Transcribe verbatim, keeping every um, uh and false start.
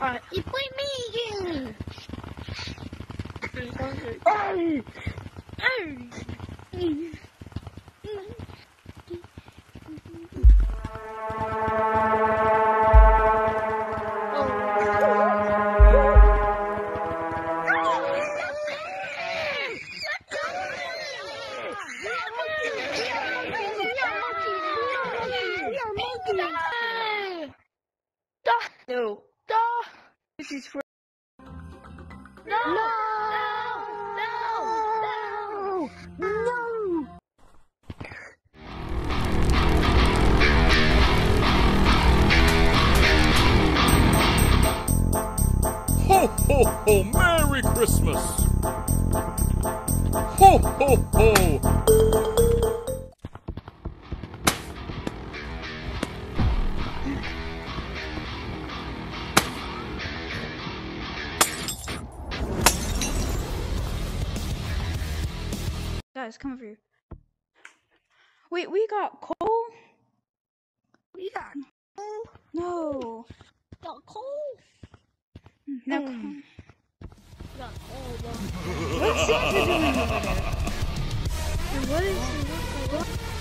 Alright, you play me again! No. This is for. No! No! No! No! Ho, ho, ho! Merry Christmas! Ho, ho, ho! Guys, come over here. Wait, we got coal? We got coal. No. Got coal. No. Mm. Got coal. What's Santa doing over there? Or what is what?